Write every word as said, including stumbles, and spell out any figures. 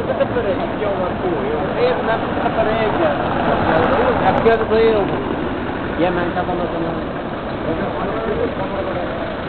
da parede, que é uma rua, eu na parede, a pior do eu. E a mãe estava lá também.